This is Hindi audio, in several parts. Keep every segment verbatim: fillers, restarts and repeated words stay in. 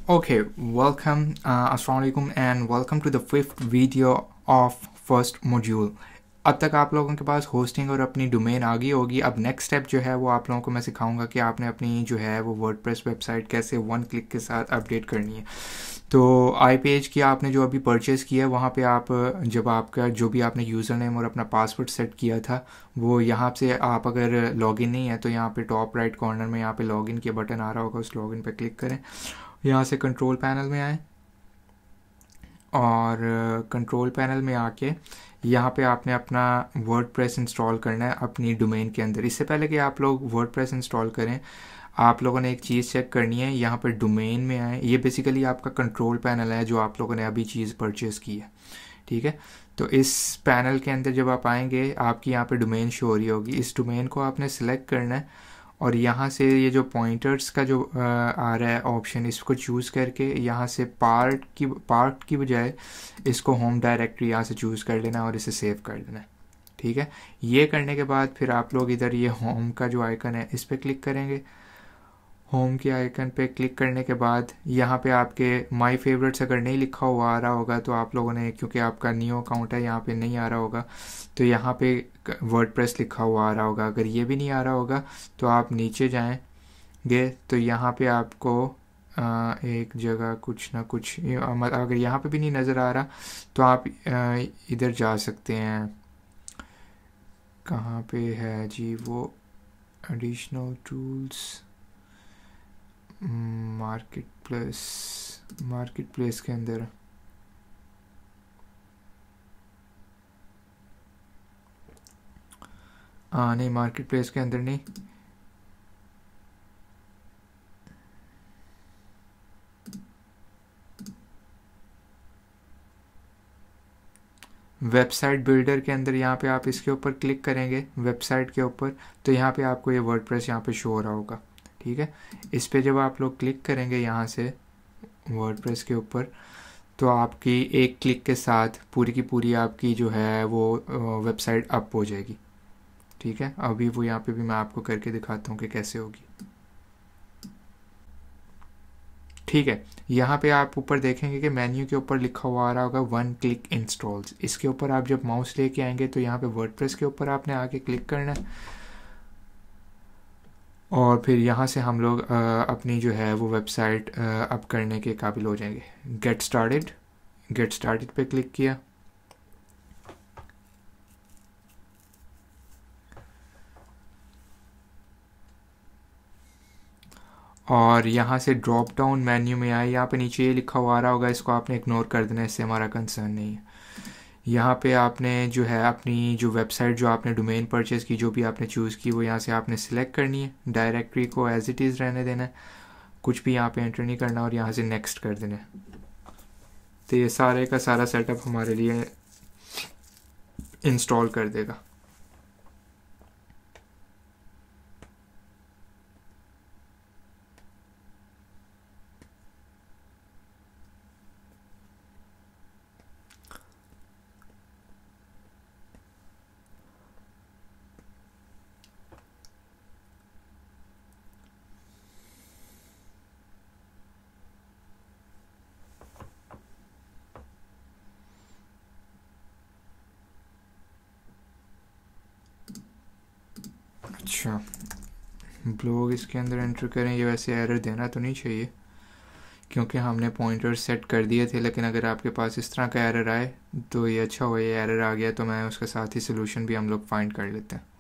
Okay, welcome, uh, Assalamualaikum and welcome to the fifth video of first module. अब तक आप लोगों के पास होस्टिंग और अपनी डोमेन आ गई होगी। अब नेक्स्ट स्टेप जो है वो आप लोगों को मैं सिखाऊंगा कि आपने अपनी जो है वो वर्डप्रेस वेबसाइट कैसे वन क्लिक के साथ अपडेट करनी है। तो आई पेज की आपने जो अभी परचेज़ किया है वहाँ पे आप जब आपका जो भी आपने यूज़र नेम और अपना पासवर्ड सेट किया था वो यहाँ से आप अगर लॉगिन नहीं है तो यहाँ पे टॉप राइट कॉर्नर में यहाँ पे लॉगिन के बटन आ रहा होगा, उस लॉगिन पे क्लिक करें। यहाँ से कंट्रोल पैनल में आए और कंट्रोल पैनल में आके यहाँ पे आपने अपना वर्डप्रेस इंस्टॉल करना है अपनी डोमेन के अंदर। इससे पहले कि आप लोग वर्डप्रेस इंस्टॉल करें आप लोगों ने एक चीज़ चेक करनी है। यहाँ पर डोमेन में आए, ये बेसिकली आपका कंट्रोल पैनल है जो आप लोगों ने अभी चीज़ परचेज़ की है, ठीक है। तो इस पैनल के अंदर जब आप आएंगे आपकी यहाँ पे डोमेन शो हो रही होगी। इस डोमेन को आपने सेलेक्ट करना है और यहाँ से ये जो पॉइंटर्स का जो आ, आ रहा है ऑप्शन, इसको चूज़ करके यहाँ से पार्ट की पार्ट की बजाय इसको होम डायरेक्टरी यहाँ से चूज़ कर लेना और इसे सेव कर देना है, ठीक है। ये करने के बाद फिर आप लोग इधर ये होम का जो आइकन है इस पर क्लिक करेंगे। होम के आइकन पे क्लिक करने के बाद यहाँ पे आपके माय फेवरेट्स अगर नहीं लिखा हुआ आ रहा होगा तो आप लोगों ने, क्योंकि आपका न्यू अकाउंट है यहाँ पे नहीं आ रहा होगा, तो यहाँ पे वर्डप्रेस लिखा हुआ आ रहा होगा। अगर ये भी नहीं आ रहा होगा तो आप नीचे जाएंगे तो यहाँ पे आपको आ, एक जगह कुछ ना कुछ, अगर यहाँ पे भी नहीं नज़र आ रहा तो आप इधर जा सकते हैं। कहाँ पे है जी वो additional tools, marketplace, marketplace के अंदर हाँ नहीं, मार्केट प्लेस के अंदर नहीं, वेबसाइट बिल्डर के अंदर यहाँ पे आप इसके ऊपर क्लिक करेंगे वेबसाइट के ऊपर, तो यहाँ पे आपको ये वर्डप्रेस यहाँ पे शो हो रहा होगा, ठीक है। इस पे जब आप लोग क्लिक करेंगे यहाँ से वर्डप्रेस के ऊपर तो आपकी एक क्लिक के साथ पूरी की पूरी आपकी जो है वो वेबसाइट अप हो जाएगी, ठीक है। अभी वो यहाँ पे भी मैं आपको करके दिखाता हूँ कि कैसे होगी, ठीक है। यहाँ पे आप ऊपर देखेंगे कि मेन्यू के ऊपर लिखा हुआ आ रहा होगा वन क्लिक इंस्टॉल्स। इसके ऊपर आप जब माउस लेके आएंगे तो यहाँ पे वर्डप्रेस के ऊपर आपने आके क्लिक करना है और फिर यहाँ से हम लोग अपनी जो है वो वेबसाइट अप करने के काबिल हो जाएंगे। गेट स्टार्टेड, गेट स्टार्टेड पे क्लिक किया और यहाँ से ड्रॉप डाउन मेन्यू में आए। यहाँ पे नीचे ये लिखा हुआ आ रहा होगा, इसको आपने इग्नोर कर देना, इससे हमारा कंसर्न नहीं है। यहाँ पे आपने जो है अपनी जो वेबसाइट जो आपने डोमेन परचेज़ की, जो भी आपने चूज़ की, वो यहाँ से आपने सिलेक्ट करनी है। डायरेक्टरी को एज इट इज़ रहने देना है, कुछ भी यहाँ पे एंटर नहीं करना और यहाँ से नेक्स्ट कर देना है। तो ये सारे का सारा सेटअप हमारे लिए इंस्टॉल कर देगा। अच्छा, ब्लॉग इसके अंदर एंटर करें। ये वैसे एरर देना तो नहीं चाहिए क्योंकि हमने पॉइंटर्स सेट कर दिए थे, लेकिन अगर आपके पास इस तरह का एरर आए तो ये अच्छा हो, ये एरर आ गया तो मैं उसके साथ ही सोल्यूशन भी हम लोग फाइंड कर लेते हैं।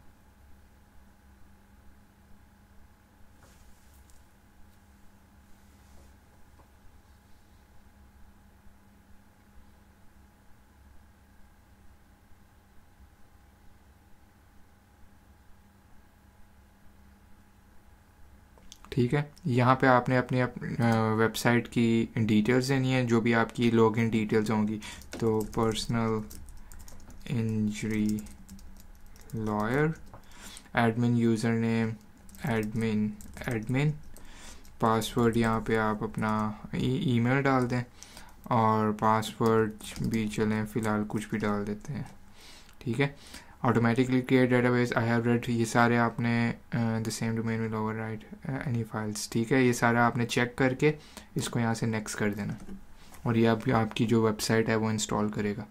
ठीक है, यहाँ पे आपने अपनी वेबसाइट की डिटेल्स देनी है, जो भी आपकी लॉगिन डिटेल्स होंगी। तो personal injury lawyer, admin username, admin admin password यहाँ पे आप अपना ईमेल डाल दें और पासवर्ड भी चलें फ़िलहाल कुछ भी डाल देते हैं, ठीक है। Automatically create database, I have read, ये सारे आपने the same domain will override any files, ठीक है, ये सारा आपने चेक करके इसको यहाँ से नेक्स्ट कर देना और ये आप, आपकी जो वेबसाइट है वो इंस्टॉल करेगा।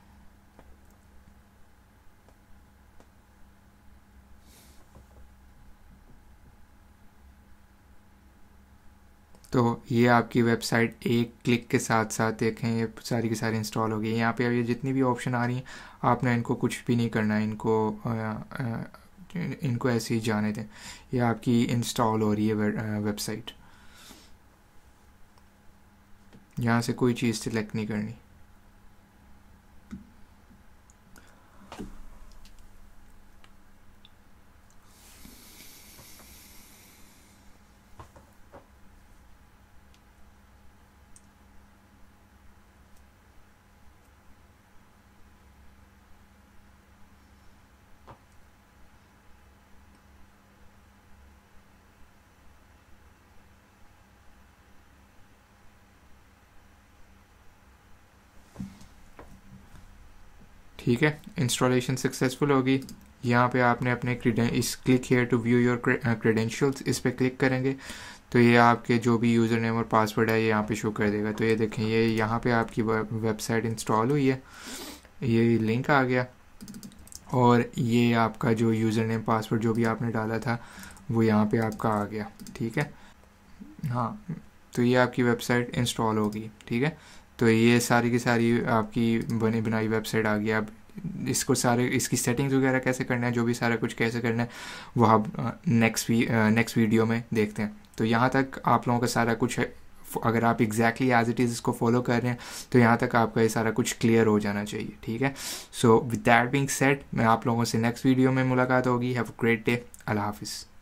तो ये आपकी वेबसाइट एक क्लिक के साथ साथ देखें ये सारी की सारी इंस्टॉल हो गई। यहाँ पे अब ये जितनी भी ऑप्शन आ रही हैं आपने इनको कुछ भी नहीं करना है, इनको आ, आ, इनको ऐसे ही जाने दें। ये आपकी इंस्टॉल हो रही है वेबसाइट, यहाँ से कोई चीज़ सिलेक्ट नहीं करनी। ठीक है, इंस्टॉलेशन सक्सेसफुल होगी। यहाँ पे आपने अपने इस click here to view your credentials, इस पे क्लिक करेंगे तो ये आपके जो भी यूज़र नेम और पासवर्ड है ये यहाँ पे शो कर देगा। तो ये देखें ये यहाँ पे आपकी वेबसाइट इंस्टॉल हुई है, ये लिंक आ गया और ये आपका जो यूज़र नेम पासवर्ड जो भी आपने डाला था वो यहाँ पे आपका आ गया। ठीक है, हाँ, तो ये आपकी वेबसाइट इंस्टॉल होगी। ठीक है, तो ये सारी की सारी आपकी बनी बनाई वेबसाइट आ गई। अब इसको सारे इसकी सेटिंग्स वगैरह कैसे करना है, जो भी सारा कुछ कैसे करना है वो आप नेक्स्ट वी नेक्स्ट वीडियो में देखते हैं। तो यहाँ तक आप लोगों का सारा कुछ है, अगर आप एग्जैक्टली एज इट इज़ इसको फॉलो कर रहे हैं तो यहाँ तक आपका ये सारा कुछ क्लियर हो जाना चाहिए। ठीक है, so with that being said मैं आप लोगों से नेक्स्ट वीडियो में मुलाकात होगी। हैव अ ग्रेट डे, अल्लाह हाफिज़।